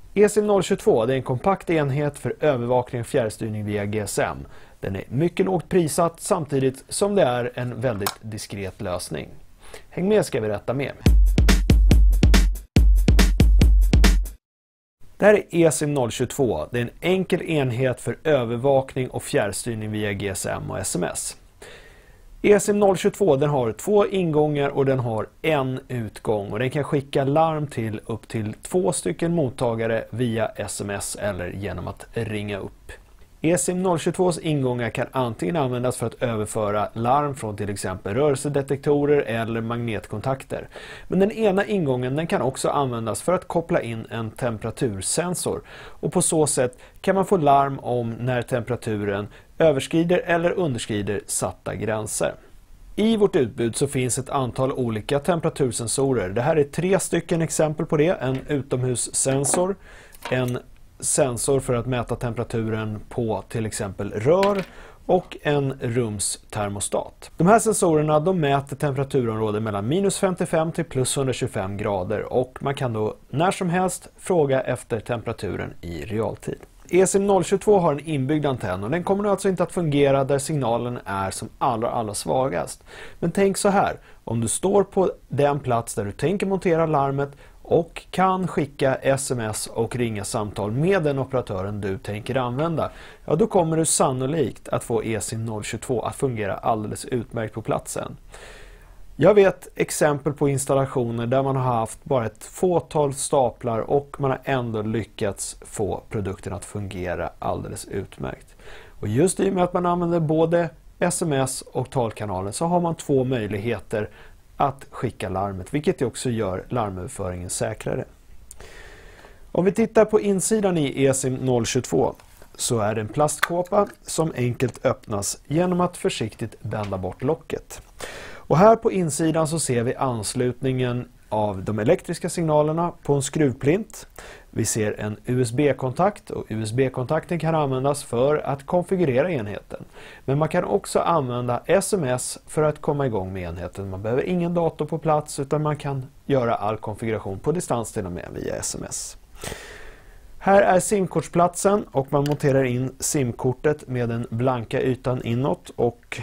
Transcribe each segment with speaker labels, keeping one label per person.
Speaker 1: eSIM 022 är en kompakt enhet för övervakning och fjärrstyrning via GSM. Den är mycket lågt prissatt samtidigt som det är en väldigt diskret lösning. Häng med ska vi berätta mer. Det här är eSIM 022. Det är en enkel enhet för övervakning och fjärrstyrning via GSM och SMS. eSIM 022 den har 2 ingångar och den har en utgång och den kan skicka larm till upp till 2 stycken mottagare via SMS eller genom att ringa upp. eSIM 022s ingångar kan antingen användas för att överföra larm från till exempel rörelsedetektorer eller magnetkontakter. Men den ena ingången den kan också användas för att koppla in en temperatursensor och på så sätt kan man få larm om när temperaturen överskrider eller underskrider satta gränser. I vårt utbud så finns ett antal olika temperatursensorer. Det här är 3 stycken exempel på det. En utomhussensor, en sensor för att mäta temperaturen på till exempel rör och en rumstermostat. De här sensorerna de mäter temperaturområden mellan minus 55 till plus 125 grader och man kan då när som helst fråga efter temperaturen i realtid. eSIM 022 har en inbyggd antenn och den kommer alltså inte att fungera där signalen är som allra svagast. Men tänk så här, om du står på den plats där du tänker montera larmet och kan skicka SMS och ringa samtal med den operatören du tänker använda, ja då kommer du sannolikt att få eSIM 022 att fungera alldeles utmärkt på platsen. Jag vet exempel på installationer där man har haft bara ett fåtal staplar och man har ändå lyckats få produkten att fungera alldeles utmärkt. Och just i och med att man använder både SMS och talkanalen så har man 2 möjligheter att skicka larmet, vilket också gör larmöverföringen säkrare. Om vi tittar på insidan i eSIM 022 så är det en plastkåpa som enkelt öppnas genom att försiktigt bända bort locket. Och här på insidan så ser vi anslutningen av de elektriska signalerna på en skruvplint. Vi ser en USB-kontakt och USB-kontakten kan användas för att konfigurera enheten. Men man kan också använda SMS för att komma igång med enheten. Man behöver ingen dator på plats utan man kan göra all konfiguration på distans till och med via SMS. Här är simkortsplatsen och man monterar in simkortet med den blanka ytan inåt och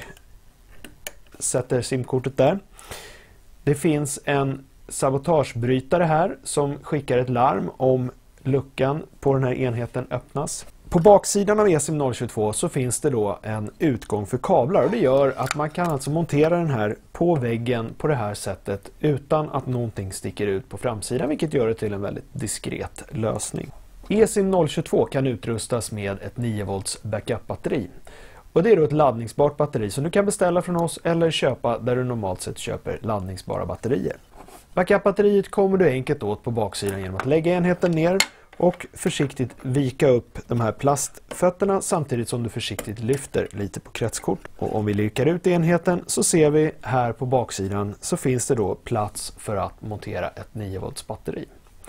Speaker 1: sätter simkortet där. Det finns en sabotagebrytare här som skickar ett larm om luckan på den här enheten öppnas. På baksidan av eSIM 022 så finns det då en utgång för kablar och det gör att man kan alltså montera den här på väggen på det här sättet utan att någonting sticker ut på framsidan, vilket gör det till en väldigt diskret lösning. eSIM 022 kan utrustas med ett 9 volts backup-batteri. Och det är då ett laddningsbart batteri som du kan beställa från oss eller köpa där du normalt sett köper laddningsbara batterier. Backup-batteriet kommer du enkelt åt på baksidan genom att lägga enheten ner och försiktigt vika upp de här plastfötterna samtidigt som du försiktigt lyfter lite på kretskort. Och om vi lirkar ut enheten så ser vi här på baksidan så finns det då plats för att montera ett 9 volts batteri.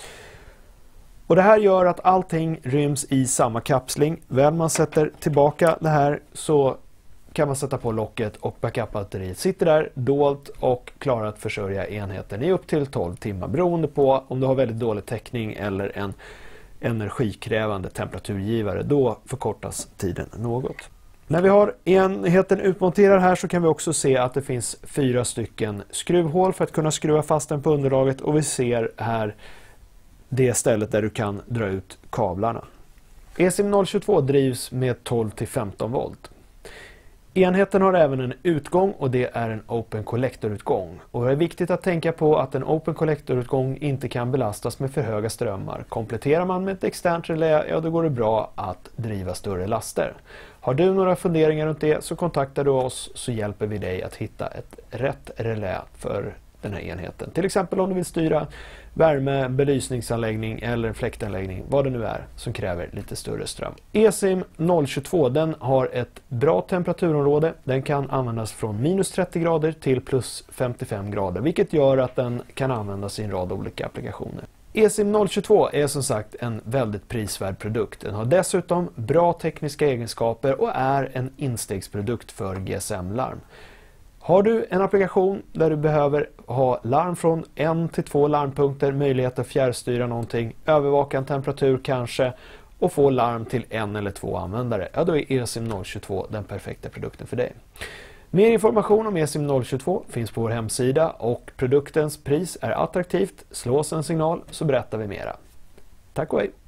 Speaker 1: Och det här gör att allting ryms i samma kapsling. Väl man sätter tillbaka det här så kan man sätta på locket och backup-batteriet sitter där dolt och klarar att försörja enheten i upp till 12 timmar beroende på om du har väldigt dålig täckning eller en energikrävande temperaturgivare. Då förkortas tiden något. När vi har enheten utmonterad här så kan vi också se att det finns 4 stycken skruvhål för att kunna skruva fast den på underlaget och vi ser här det stället där du kan dra ut kablarna. eSIM 022 drivs med 12 till 15 volt. Enheten har även en utgång och det är en Open Collector-utgång. Och det är viktigt att tänka på att en Open Collector-utgång inte kan belastas med för höga strömmar. Kompletterar man med ett externt relä, ja då går det bra att driva större laster. Har du några funderingar runt det så kontaktar du oss så hjälper vi dig att hitta ett rätt relä för den här enheten. Till exempel om du vill styra värme, belysningsanläggning eller en fläktanläggning, vad det nu är som kräver lite större ström. eSIM 022 den har ett bra temperaturområde. Den kan användas från minus 30 grader till plus 55 grader, vilket gör att den kan användas i en rad olika applikationer. eSIM 022 är som sagt en väldigt prisvärd produkt. Den har dessutom bra tekniska egenskaper och är en instegsprodukt för GSM-larm. Har du en applikation där du behöver ha larm från 1 till 2 larmpunkter, möjlighet att fjärrstyra någonting, övervaka en temperatur kanske och få larm till 1 eller 2 användare, ja då är eSIM 022 den perfekta produkten för dig. Mer information om eSIM 022 finns på vår hemsida och produktens pris är attraktivt. Slå oss en signal så berättar vi mera. Tack och hej!